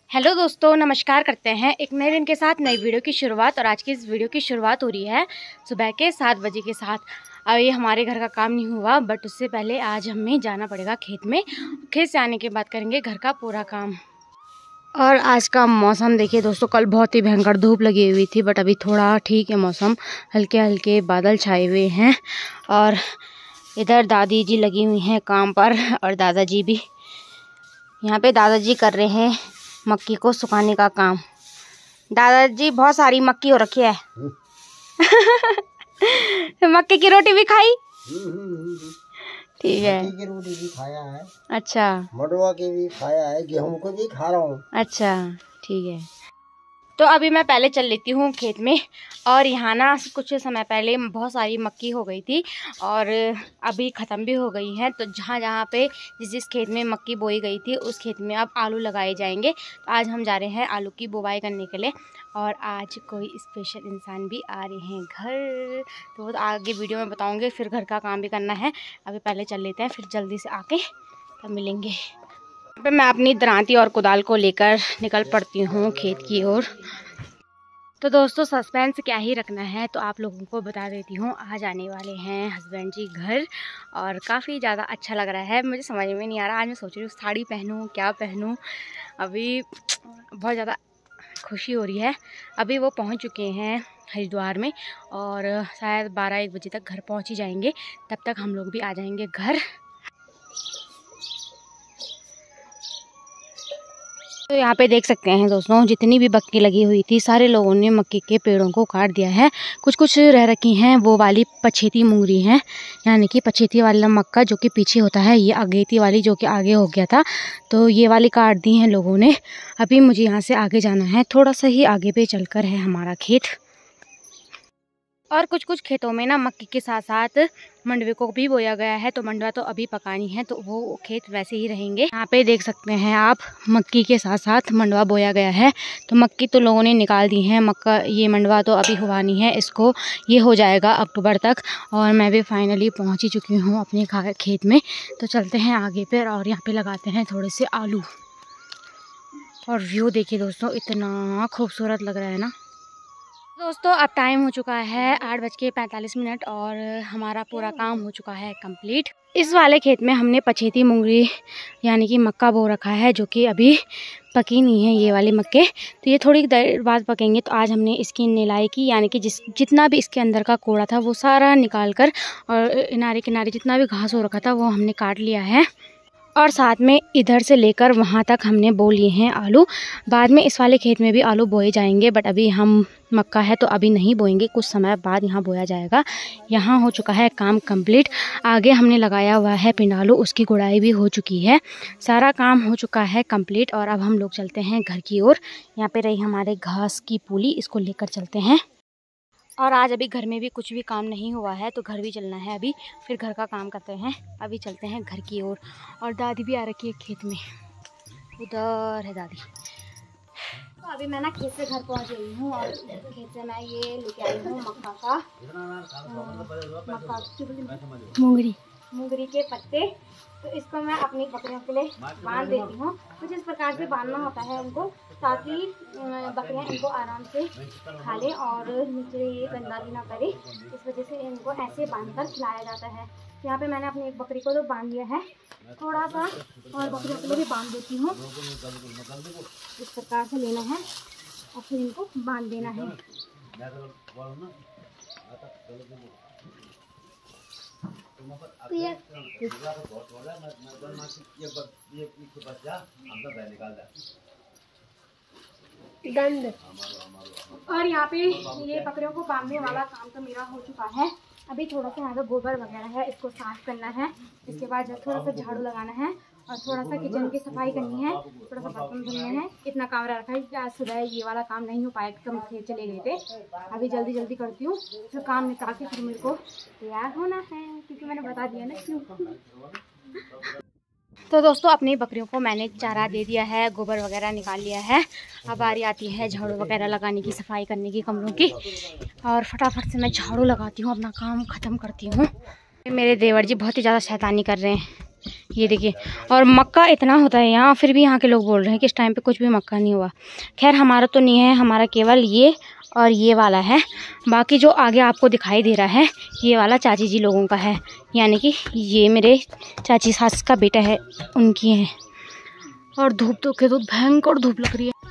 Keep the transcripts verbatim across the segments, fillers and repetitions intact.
Hello दोस्तों, नमस्कार करते हैं एक नए दिन के साथ नई वीडियो की शुरुआत। और आज की इस वीडियो की शुरुआत हो रही है सुबह के सात बजे के साथ। अभी हमारे घर का काम नहीं हुआ, बट उससे पहले आज हमें जाना पड़ेगा खेत में। खेत से आने के बाद करेंगे घर का पूरा काम। और आज का मौसम देखिए दोस्तों, कल बहुत ही भयंकर धूप लगी हुई थी, बट अभी थोड़ा ठीक है मौसम। हल्के हल्के बादल छाए हुए हैं। और इधर दादी जी लगी हुई हैं काम पर, और दादाजी भी। यहाँ पे दादाजी कर रहे हैं मक्की को सुखाने का काम। दादाजी बहुत सारी मक्की हो रखी है। मक्की की रोटी भी खाई? ठीक है, मक्की की रोटी भी खाया है। अच्छा, मंडुआ की भी खाया है, गेहूं को भी खा रहा हूँ। अच्छा ठीक है। तो अभी मैं पहले चल लेती हूँ खेत में। और यहाँ ना कुछ समय पहले बहुत सारी मक्की हो गई थी और अभी ख़त्म भी हो गई हैं। तो जहाँ जहाँ पे जिस जिस खेत में मक्की बोई गई थी उस खेत में अब आलू लगाए जाएंगे। तो आज हम जा रहे हैं आलू की बुवाई करने के लिए। और आज कोई स्पेशल इंसान भी आ रहे हैं घर, तो वो तो आगे वीडियो में बताऊँगे। फिर घर का काम भी करना है। अभी पहले चल लेते हैं, फिर जल्दी से आके तब मिलेंगे। पे मैं अपनी दरांती और कुदाल को लेकर निकल पड़ती हूँ खेत की ओर। तो दोस्तों, सस्पेंस क्या ही रखना है, तो आप लोगों को बता देती हूँ। आज आने वाले हैं हस्बैंड जी घर, और काफ़ी ज़्यादा अच्छा लग रहा है। मुझे समझ में नहीं आ रहा, आज मैं सोच रही हूँ साड़ी पहनूँ क्या पहनूँ। अभी बहुत ज़्यादा खुशी हो रही है। अभी वो पहुँच चुके हैं हरिद्वार में, और शायद बारह एक बजे तक घर पहुँच ही जाएंगे। तब तक हम लोग भी आ जाएंगे घर। तो यहाँ पे देख सकते हैं दोस्तों, जितनी भी मक्की लगी हुई थी सारे लोगों ने मक्की के पेड़ों को काट दिया है। कुछ कुछ रह रखी हैं, वो वाली पछेती मुंगरी हैं, यानी कि पछेती वाला मक्का जो कि पीछे होता है, ये अगेती वाली जो कि आगे हो गया था। तो ये वाली काट दी हैं लोगों ने। अभी मुझे यहाँ से आगे जाना है, थोड़ा सा ही आगे पे चलकर है हमारा खेत। और कुछ कुछ खेतों में ना मक्की के साथ साथ मंडवे को भी बोया गया है। तो मंडवा तो अभी पकानी है, तो वो खेत वैसे ही रहेंगे। यहाँ पे देख सकते हैं आप, मक्की के साथ साथ मंडवा बोया गया है। तो मक्की तो लोगों ने निकाल दी है, मक्का ये मंडवा तो अभी हुआ नहीं है। इसको ये हो जाएगा अक्टूबर तक। और मैं भी फाइनली पहुँच ही चुकी हूँ अपने खेत में। तो चलते हैं आगे पर, और यहाँ पर लगाते हैं थोड़े से आलू। और व्यू देखिए दोस्तों, इतना खूबसूरत लग रहा है ना। दोस्तों, अब टाइम हो चुका है आठ बज के पैंतालीस मिनट, और हमारा पूरा काम हो चुका है कंप्लीट। इस वाले खेत में हमने पछेती मुंगरी यानी कि मक्का बो रखा है, जो कि अभी पकी नहीं है ये वाले मक्के। तो ये थोड़ी देर बाद पकेंगे। तो आज हमने इसकी निलाई की, यानी कि जिस जितना भी इसके अंदर का कोड़ा था वो सारा निकाल कर, और किनारे किनारे जितना भी घास हो रखा था वो हमने काट लिया है। और साथ में इधर से लेकर वहाँ तक हमने बो लिए हैं आलू। बाद में इस वाले खेत में भी आलू बोए जाएंगे, बट अभी हम मक्का है तो अभी नहीं बोएंगे, कुछ समय बाद यहाँ बोया जाएगा। यहाँ हो चुका है काम कंप्लीट। आगे हमने लगाया हुआ है पिंडालू, उसकी गुड़ाई भी हो चुकी है। सारा काम हो चुका है कंप्लीट। और अब हम लोग चलते हैं घर की ओर। यहाँ पे रही हमारे घास की पूली, इसको लेकर चलते हैं। और आज अभी घर में भी कुछ भी काम नहीं हुआ है, तो घर भी चलना है अभी, फिर घर का काम करते हैं। अभी चलते हैं घर की ओर। और, और दादी भी आ रखी है खेत में, उधर है दादी। तो अभी मैं ना खेत से घर पहुंच गई हूँ, और खेत से मैं ये लेके आई हूँ मक्का का मक्का मुंगरी मुंगरी के पत्ते। तो इसको मैं अपनी बकरियों के लिए बांध देती हूँ। कुछ इस प्रकार से बांधना होता है उनको, ताकि बकरियाँ इनको आराम से खा लें और नीचे ये गंदा भी ना करे। इस वजह से इनको ऐसे बांधकर खिलाया जाता है। यहाँ पे मैंने अपनी एक बकरी को तो बांध दिया है, थोड़ा सा और बकरियों के लिए भी बांध देती हूँ। इस प्रकार से लेना है और फिर इनको बांध देना है। दंड। और यहाँ पे ये बकरियों को बांधने वाला काम तो मेरा हो चुका है। अभी थोड़ा सा यहाँ पे गोबर वगैरह है, इसको साफ करना है। इसके बाद थोड़ा सा झाड़ू लगाना है, और थोड़ा सा किचन की सफाई करनी है, थोड़ा सा बर्तन धुलने हैं। इतना काम रखा है कि आज सुबह ये वाला काम नहीं हो पाया, कम खेत चले गए थे। अभी जल्दी जल्दी करती हूँ, फिर काम निकाल के फिर मेरे को तैयार होना है, क्योंकि मैंने बता दिया ना क्यों। तो दोस्तों, अपनी बकरियों को मैंने चारा दे दिया है, गोबर वगैरह निकाल लिया है। अब बारी आती है झाड़ू वगैरह लगाने की, सफाई करने की कमरों की। और फटाफट से मैं झाड़ू लगाती हूँ, अपना काम ख़त्म करती हूँ। मेरे देवर जी बहुत ही ज़्यादा शैतानी कर रहे हैं। ये देखिए, और मक्का इतना होता है यहाँ, फिर भी यहाँ के लोग बोल रहे हैं कि इस टाइम पे कुछ भी मक्का नहीं हुआ। खैर हमारा तो नहीं है, हमारा केवल ये और ये वाला है। बाकी जो आगे आपको दिखाई दे रहा है ये वाला चाची जी लोगों का है, यानी कि ये मेरे चाची सास का बेटा है, उनकी है। और धूप तो के तो भयंकर धूप लग रही है।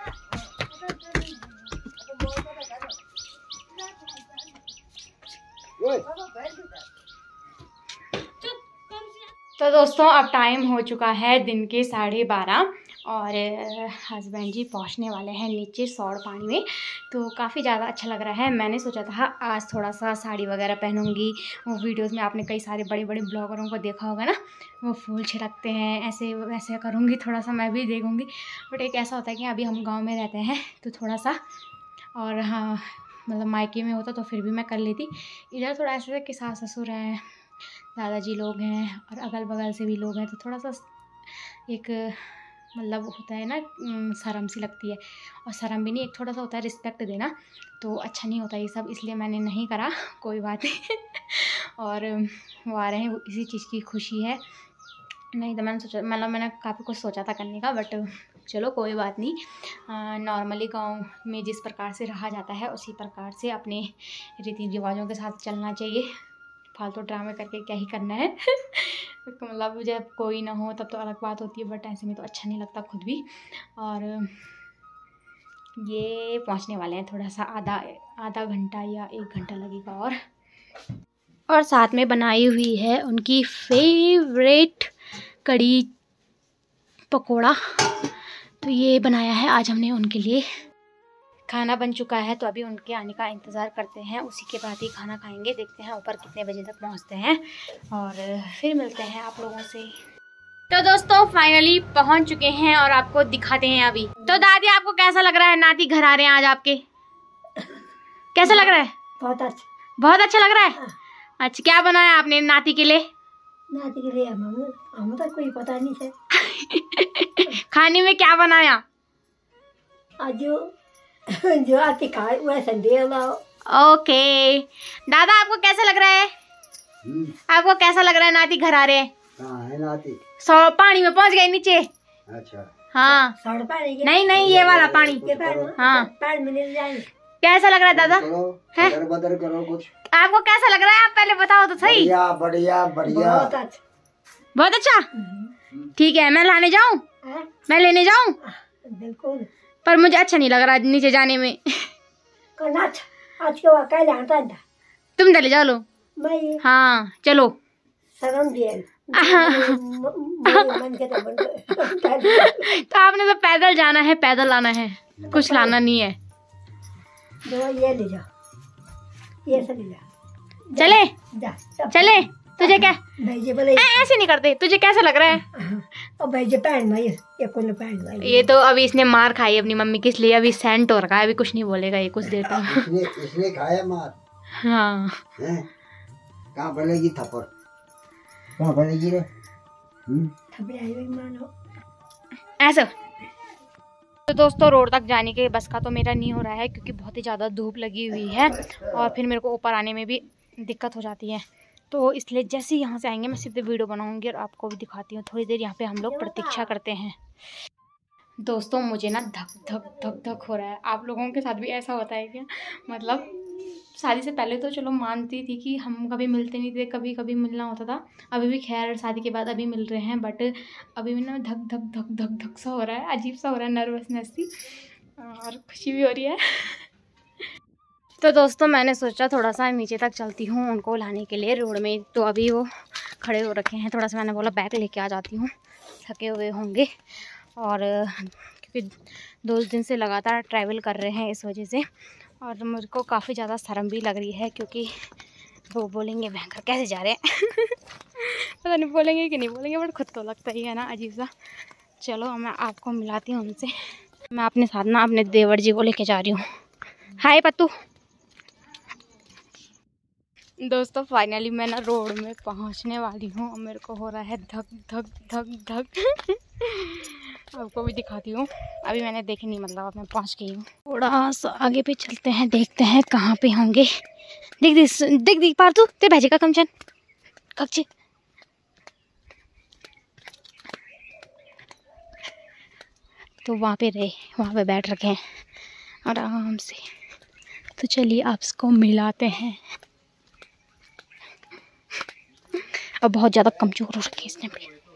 तो दोस्तों अब टाइम हो चुका है दिन के साढ़े बारह और हस्बैंड जी पहुंचने वाले हैं नीचे सौड़ पानी में। तो काफ़ी ज़्यादा अच्छा लग रहा है। मैंने सोचा था आज थोड़ा सा साड़ी वगैरह पहनूंगी। वो वीडियोस में आपने कई सारे बड़े बड़े ब्लॉगरों को देखा होगा ना, वो फूल छिड़कते हैं, ऐसे वैसे करूँगी, थोड़ा सा मैं भी देखूँगी। बट एक ऐसा होता है कि अभी हम गाँव में रहते हैं तो थोड़ा सा, और हाँ मतलब मायके में होता तो फिर भी मैं कर लेती। इधर थोड़ा ऐसा है कि सास ससुर हैं, दादाजी लोग हैं और अगल बगल से भी लोग हैं, तो थोड़ा सा एक मतलब होता है ना, शर्म सी लगती है। और शर्म भी नहीं, एक थोड़ा सा होता है रिस्पेक्ट देना, तो अच्छा नहीं होता ये सब, इसलिए मैंने नहीं करा। कोई बात नहीं। और वो आ रहे हैं, वो इसी चीज़ की खुशी है। नहीं तो मैंने सोचा, मतलब मैंने काफ़ी कुछ सोचा था करने का, बट चलो कोई बात नहीं। नॉर्मली गांव में जिस प्रकार से रहा जाता है उसी प्रकार से अपने रीति रिवाजों के साथ चलना चाहिए। फालतू ड्रामे करके क्या ही करना है। मतलब जब कोई ना हो तब तो अलग बात होती है, बट ऐसे में तो अच्छा नहीं लगता खुद भी। और ये पहुंचने वाले हैं, थोड़ा सा आधा आधा घंटा या एक घंटा लगेगा। और और साथ में बनाई हुई है उनकी फेवरेट कड़ी पकोड़ा, तो ये बनाया है आज हमने उनके लिए। खाना बन चुका है तो अभी उनके आने का इंतज़ार करते हैं, उसी के बाद ही खाना खाएंगे। देखते हैं ऊपर कितने बजे तक पहुंचते हैं और फिर मिलते हैं आप लोगों से। तो दोस्तों फाइनली पहुंच चुके हैं और आपको दिखाते हैं अभी। तो दादी आपको कैसा लग रहा है, नाती घर आ रहे हैं आज आपके, कैसा लग रहा है? बहुत अच्छा, बहुत अच्छा लग रहा है। अच्छा, क्या बनाया आपने नाती के लिए? नाती के लिए हम हम तो कोई पता नहीं है। खाने में क्या बनाया? आज जो जो आती खाए वैसे दे लाओ। ओके दादा, आपको कैसा लग रहा है? आपको कैसा लग रहा है नाती घर आ रहे हैं? कहाँ है नाती? सौ पानी में पहुंच गए नीचे। अच्छा हाँ, सड़ पानी के नहीं नहीं ये वाला पानी। हाँ, पैर में ले जाएंगे। कैसा लग रहा है दादा? है बदर बदर करो कुछ। आपको कैसा लग रहा है, आप पहले बताओ तो सही। बढ़िया बढ़िया बढ़िया, बहुत अच्छा, बहुत अच्छा। ठीक है, मैं लाने जाऊँ? मैं लेने जाऊँ? बिल्कुल, पर मुझे अच्छा नहीं लग रहा नीचे जाने में। करना अच्छा, आज के वाकई आता था। तुम चले जाओ लो। मैं हाँ चलो। शर्म दिए। तो आपने तो पैदल जाना है, पैदल आना है, कुछ लाना नहीं है। ये ले जा, ये सब ले जा। चले जा, चले। तुझे क्या भेजे बोले ऐसे नहीं करते? तुझे कैसा लग रहा है? और भेजे पहन भाई, ये कौन पहन भाई? ये तो अभी इसने मार खाई अपनी मम्मी की, इसलिए अभी सेंट हो रखा है, अभी कुछ नहीं बोलेगा ये कुछ देर तक। इसने इसने खाया मार। हाँ, कहाँ पड़ेगी थप्पड़, कहाँ पड़ेगी रे? मानो ऐसा। तो दोस्तों रोड तक जाने के बस का तो मेरा नहीं हो रहा है, क्योंकि बहुत ही ज़्यादा धूप लगी हुई है और फिर मेरे को ऊपर आने में भी दिक्कत हो जाती है। तो इसलिए जैसे ही यहाँ से आएंगे मैं सीधे वीडियो बनाऊंगी और आपको भी दिखाती हूँ। थोड़ी देर यहाँ पे हम लोग प्रतीक्षा करते हैं। दोस्तों मुझे ना धक धक धक धक हो रहा है। आप लोगों के साथ भी ऐसा होता है क्या? मतलब शादी से पहले तो चलो मानती थी कि हम कभी मिलते नहीं थे, कभी कभी मिलना होता था। अभी भी खैर शादी के बाद अभी मिल रहे हैं, बट अभी भी ना धक धक धक धक धक सा हो रहा है, अजीब सा हो रहा है, नर्वसनेस सी, और खुशी भी हो रही है। तो दोस्तों मैंने सोचा थोड़ा सा नीचे तक चलती हूँ उनको लाने के लिए रोड में। तो अभी वो खड़े हो रखे हैं, थोड़ा सा मैंने बोला बैग लेके आ जाती हूँ, थके हुए होंगे। और क्योंकि दो दिन से लगातार ट्रैवल कर रहे हैं इस वजह से, और मेरे को काफ़ी ज़्यादा शर्म भी लग रही है, क्योंकि वो बोलेंगे भयंकर कैसे जा रहे हैं। पता नहीं बोलेंगे कि नहीं बोलेंगे, बट खुद तो लगता ही है ना अजीब सा। चलो मैं आपको मिलाती हूँ उनसे। मैं अपने साथ ना अपने देवर जी को लेके जा रही हूँ। हाय पत्तू। दोस्तों फाइनली मैं ना रोड में पहुंचने वाली हूँ और मेरे को हो रहा है धक धक धक धक। आपको भी दिखाती हूँ। अभी मैंने देखी नहीं, मतलब अब मैं पहुंच गई हूँ। थोड़ा सा आगे पे चलते हैं, देखते हैं कहाँ पे होंगे। दिख दिख दिख दिख पार तू ते भाजी का कमचन कच्चे तो वहाँ पे रहे, वहाँ पे बैठ रखे हैं आराम से। तो चलिए आप इसको मिलाते हैं। अब बहुत ज़्यादा कमज़ोर हो रखी है इसने भी।